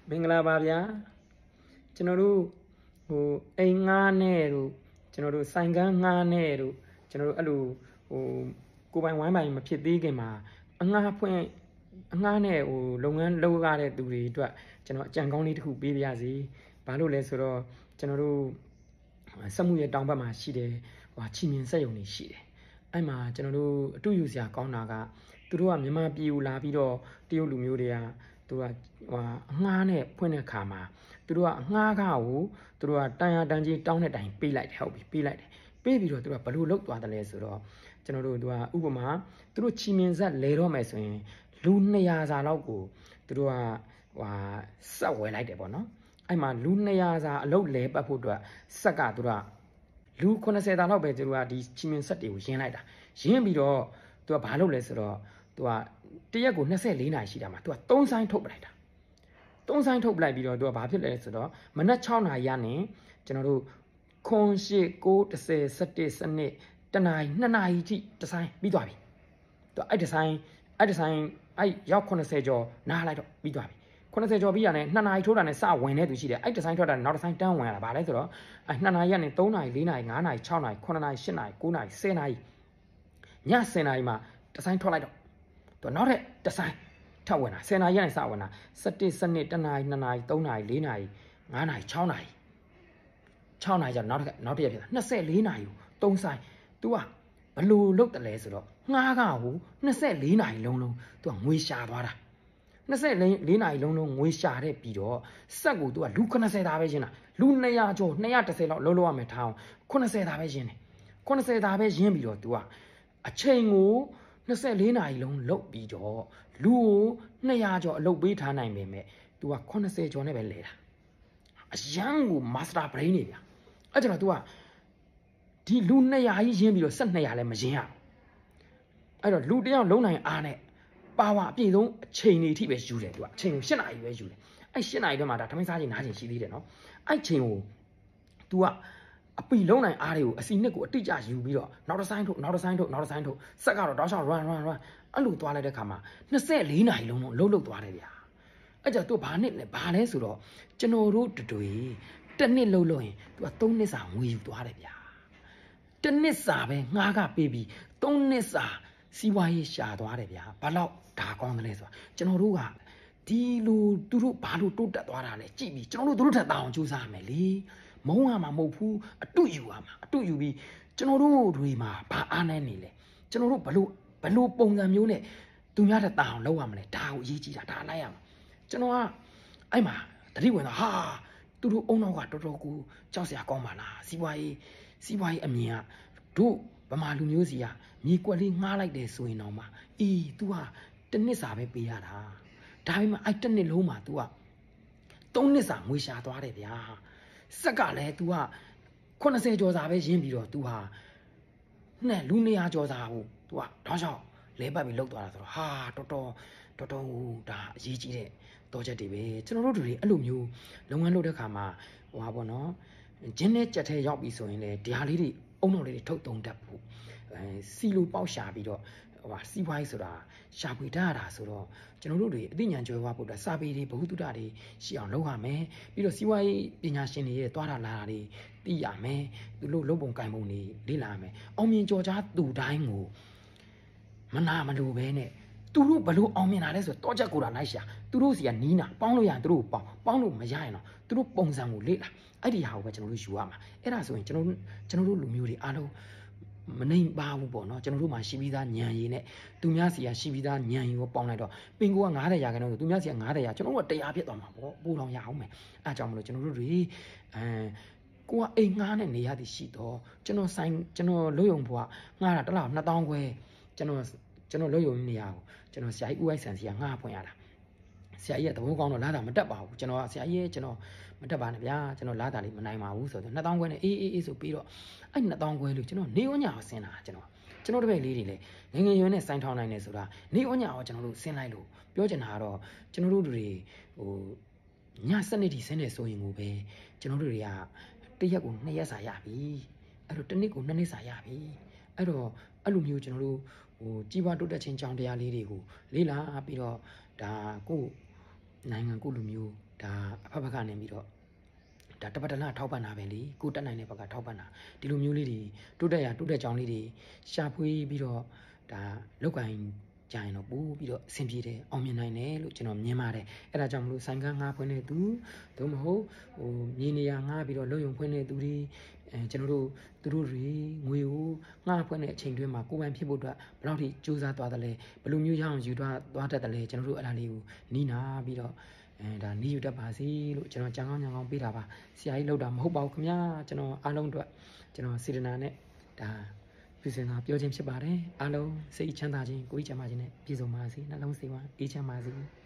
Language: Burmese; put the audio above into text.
မင်္ဂလာပါဗျာကျွန်တော်တို့အိမ်ငှားနဲ့တို့ကျွန်တော်တို့ဆိုင်ကန်းငှားနဲ့တို့ကျွန်တော်တို့အဲ့လိုကိုပိုင်ဝိုင်းပိုင်မဖြစ်သေးခင်မှာအငှားနဲ့လုပ်ငန်းလုပ်ရတဲ့သူတွေအတွက်ကျွန်တော်အကြံကောင်းလေးတစ်ခုပေးပြစီဘာလို့လဲဆိုတော့ကျွန်တော်တို့စက်မှုရဲ့တောင်ဘက်မှာရှိတယ်ချီမြင်စက်ရုံတွေရှိတယ်အဲ့မှာကျွန်တော်တို့အတူယူစရာကောင်းတာကသူတို့ကမြန်မာပြည်ကိုလာပြီးတော့တရုတ်လူမျိုးတွေကသူကအငှားနဲ့ဖွင့်တဲ့ခါမှာသူတို့ကအငှားကားကိုသူတို့ကတန်ရာတန်ကြီးတောင်းတဲ့တိုင်ပေးလိုက်တယ်ဟုတ်ပြီပေးလိုက်တယ်ပေးပြီးတော့သူတို့ကဘလို့လောက်သွားတယ်လဲဆိုတော့ကျွန်တော်တို့သူကဥပမာသူတို့ချီမြင်ဆက်လဲတော့မယ်ဆိုရင်လူ200စာလောက်ကိုသူတို့ကစက်ဝယ်လိုက်တယ်ပေါ့နော်အဲ့မှာလူ200စာအလုပ်လဲပတ်ဖို့အတွက်စက်ကသူတို့ကလူ80တာလောက်ပဲသူတို့ကဒီချီမြင်ဆက်တွေကိုရင်းလိုက်တာရင်းပြီးတော့သူကဘာလုပ်လဲဆိုတော့သူကတရက်ကို24နာရီရှိတာမှာသူက3ဆိုင်ထုတ်ပလိုက်တာ3ဆိုင်ထုတ်ပလိုက်ပြီးတော့သူကဘာဖြစ်လဲဆိုတော့မနက်6နာရီကနေကျွန်တော်တို့9 8 9 10 11 12တနာရီ2နာရီထိတစ်ဆိုင်ပြီးသွားပြီသူအဲ့ဒီဆိုင်အဲ့ရောက်80ကျော်နားလိုက်တော့ပြီးသွားပြီ80ကျော်ပြီးရတယ်2နာရီထိုးတာနဲ့စဝင်နေသူရှိတယ်အဲ့ဒီဆိုင်ထွက်တာနောက်တစ်ဆိုင်တန်းဝင်ရတာဗာလဲဆိုတော့အဲ့2နာရီကနေ3နာရီ4နာရီ5နာရီ6နာရီ9နာရီ10နာရီ9နာရီ10နာရီည10နာရီမှာတစ်ဆိုင်ထွက်လိုက်တော့သူနောက်ထပ်တစ်ဆိုင်ထပ်ဝင်တာ10နာရီကနေစဝင်တာ17 12တနာရီ2နာရီ3နာရီ4နာရီ5နာရီ6နာရီ6နာရီကျတော့နောက်တစ်ရက်ဖြစ်တာ24နာရီကို3ဆိုင် तू ကဘလို့လုတ်တယ်လဲဆိုတော့ငှားကဟို24နာရီလုံး तू ကငွေရှာသွားတာ24နာရီလုံးငွေရှာတဲ့ပြီးတော့စက်ကို तू ကလူ80သားပဲရှင်းတာလူ200ကျော်210လောက်လုံးရမယ်ထားအောင်80သားပဲရှင်းတယ်80သားပဲရှင်းပြီးတော့ तू ကအချိန်ကို24နာရီလုံးလုတ်ပြီးတော့လူကို200ကျော်အလုပ်ပေးထားနိုင်ပေမဲ့ तू က80ကျော်နဲ့ပဲလဲတာအရန်ကို master brain နေဗျာအဲ့ကျွန်တော် तू ကဒီလူ200ကြီးရင်းပြီးတော့1200လည်းမရင်းရအဲ့တော့လူတယောက်လုံးနိုင်အားနဲ့ပါဝါအပြည့်ဆုံးအချိန်တွေအထိပဲယူတယ် तू ကအချိန်ကို7နာရီပဲယူတယ်အဲ့7နာရီထဲမှာဒါထမင်းစားချိန်နားချိန်ရှိသေးတယ်နော်အဲ့ချိန်ကို तू ကအပီလုံးနိုင်အားတွေကိုအစီနှစ်ကိုအတိအကျယူပြီးတော့နောက်တစ်ဆိုင်ထုတ်စက်ကတော့တောက်ချောင်း run အဲ့လိုသွားလိုက်တဲ့ခါမှာ24နာရီလုံးလုံးလှုပ်သွားတယ်ဗျာအဲ့ကြတော့ဘာလဲဆိုတော့ကျွန်တော်တို့တွေတစ်နှစ်လှုပ်လို့ရင် तू က3နှစ်စာငွေယူသွားတယ်ဗျာတစ်နှစ်စာပဲငှားကပေးပြီး3နှစ်စာစီးပွားရေးရှာသွားတယ်ဗျာဘာလို့ဒါကောင်းတယ်လဲဆိုတော့ကျွန်တော်တို့ကဒီလိုသူတို့ဘာလို့တိုးတက်သွားတာလဲကြည့်ပြီးကျွန်တော်တို့ထက်တောင်းကြိုးစားရမယ်လေမုံရမှာမဟုတ်ဘူးအတုယူရမှာအတုယူပြီးကျွန်တော်တို့တွေမှာဘာအားနေနေလဲကျွန်တော်တို့ဘလို့ပုံစံမျိုးနဲ့သူများထက်တောင်းလောက်ရမလဲဒါကိုအရေးကြီးတာဒါလိုက်ရမှာကျွန်တော်ကအဲ့မှာတတိဝင်တော့ဟာသူတို့အုံနောက်ကတော်တော်ကိုကြောက်စရာကောင်းပါလားစီးပွားရေးအမြင်ကတို့ဗမာလူမျိုးစီကမြေကွက်လေးငှားလိုက်တယ်ဆိုရင်တော့မှအေး तू ကတစ်နှစ်စာပဲပေးရတာဒါပေမဲ့အဲ့တစ်နှစ်လုံးမှာ तू က3နှစ်စာငွေရှာသွားတယ်ဗျာစက်ကလည်း तू က80ကျော်စာပဲရင်းပြီးတော့ तू ဟာနဲ့လူ200ကျော်စာကို तू ကတောက်ချောက်လဲပတ်ပြီးလှုပ်သွားတာဆိုတော့ဟာတော်တော်ဒါအရေးကြီးတဲ့တော်ချက်တွေပဲကျွန်တော်တို့တွေအဲ့လိုမျိုးလုပ်ငန်းလုပ်တဲ့ခါမှာဟိုပါပေါ့နော်ဂျင်းနဲ့ကြက်ထဲရောက်ပြီဆိုရင်လေတရားလေးတွေအုံတော်လေးတွေထုတ်တုံတတ်ဖို့စီလိုပေါက်ရှာပြီးတော့စီးပွားရေးဆိုတာရှာဖွေတတ်ရတာဆိုတော့ကျွန်တော်တို့တွေအသိဉာဏ်ကျွဲဝဖို့အတွက်စာပေတွေဘဟုတုတတွေရှိအောင်လုပ်ရမယ်ပြီးတော့စီးပွားရေးပညာရှင်တွေရဲ့တွားတာလာတာတွေသိရမယ်သူတို့လုပ်ပုံကင်ပုံတွေလေ့လာမယ်အောင်မြင်ကြော်ကြားသူတိုင်းကိုမနာမလိုပဲနဲ့သူတို့ဘလို့အောင်မြင်တာလဲဆိုတော့ချက်ကိုတာလိုက်ရှာသူတို့စီကနီးနာပေါင်းလို့ရရင်သူတို့ပေါင်းလို့မရရင်တော့သူတို့ပုံစံကိုလေ့လာအဲ့ဒီဟာကိုပဲကျွန်တော်တို့ယူရမှာအဲ့ဒါဆိုရင်ကျွန်တော်တို့လူမျိုးတွေအားလုံးမနှိမ်ပါဘူးပေါ့နော်ကျွန်တော်တို့မှာရှိပြီးသားညံရည်နဲ့သူများစီကရှိပြီးသားညံရည်ကိုပေါင်းလိုက်တော့ပင်ကိုက90ရာခိုင်နှုန်းဆိုသူများစီက90ရာကျွန်တော်တို့က100ဖြစ်သွားမှာပေါ့ပို့တော်ရအောင်မယ်အဲအကြောင်းမလို့ကျွန်တော်တို့တွေကိုကအိမ်ငှားနဲ့နေရသည်ရှိတော့ကျွန်တော်လွတ်ယုံဘွားငှားတာတစ်လောက်2000ခွဲကျွန်တော်လွတ်ယုံနေရအောင်ကျွန်တော်ဆရာကြီးဦးအိုက်ဆန်စီကငှားဖွင့်ရတာဆရာကြီးကသဘောကောင်းတော့လာတာမတက်ပါဘူးကျွန်တော်ကဆရာကြီးကျွန်တော်မတက်ပါနဲ့ဗျာကျွန်တော်လာတာလေးမနိုင်ပါဘူးဆိုတော့2000ခွဲနဲ့အေးဆိုပြီးတော့အဲ့2000ခွဲလို့ကျွန်တော်နေဝညာကိုဆင်းလာကျွန်တော်တပည့်လေးတွေလည်းငယ်ရွယ်နဲ့စိုင်းထောင်းနိုင်နေဆိုတာနေဝညာကိုကျွန်တော်တို့ဆင်းလိုက်လို့ပြောချင်တာကတော့ကျွန်တော်တို့တွေညစနစ်ထိဆင်းနေဆိုရင်ကိုပဲကျွန်တော်တို့တွေကတစ်ရက်ကို2ရက်စာရပြီအဲ့တော့တစ်နှစ်ကို2နှစ်စာရပြီအဲ့တော့အဲ့လိုမျိုးကျွန်တော်တို့ကြီးပွားတိုးတက်ခြင်းကြောင်းတရားလေးတွေကိုလေ့လာပြီးတော့ဒါကိုနိုင်ငံကိုလူမျိုးဒါအဖက်ဖက်ကနေပြီးတော့ဒါတပတ်တလားထောက်ပံ့တာပဲလေကိုတက်နိုင်တဲ့ဘက်ကထောက်ပံ့တာဒီလိုမျိုးလေးတွေတိုးတက်ကြောင်းလေးတွေရှာဖွေပြီးတော့ဒါလောက်ကင်ကြရင်တော့ပို့ပြီးတော့အဆင်ပြေတယ်အောင်မြင်နိုင်တယ်လို့ကျွန်တော်မြင်ပါတယ်အဲ့ဒါကြောင့်မလို့ဆိုင်ကန်းငါးဖွင့်တဲ့သူသို့မဟုတ်မြေနေရာငါးပြီးတော့လုံယုံဖွင့်တဲ့သူတွေကျွန်တော်တို့သူတို့တွေငွေကိုငှားဖွင့်တဲ့အချိန်တွင်းမှာကိုယ်ပိုင်ဖြစ်ဖို့အတွက်ဘယ်လောက်ထိစူးစမ်းသွားတယ်လဲဘယ်လိုမျိုးရအောင်ယူသွားတတ်တယ်လဲကျွန်တော်တို့အဲ့ဒါလေးကိုနီးနာပြီးတော့ဒါနီးယူတတ်ပါစေလို့ကျွန်တော်ကြံကောင်းပေးတာပါဆရာကြီးလောက်တာမဟုတ်ပါဘူးခင်ဗျာကျွန်တော်အားလုံးအတွက်ကျွန်တော်စေတနာနဲ့ဒါပြည့်စုံတာပြောခြင်းဖြစ်ပါတယ်အားလုံးစိတ်ချမ်းသာခြင်းကိုယ်ချမ်းသာခြင်းနဲ့ပြည့်စုံပါစေနှလုံးစိတ်ဝမ်းအေးချမ်းပါစေ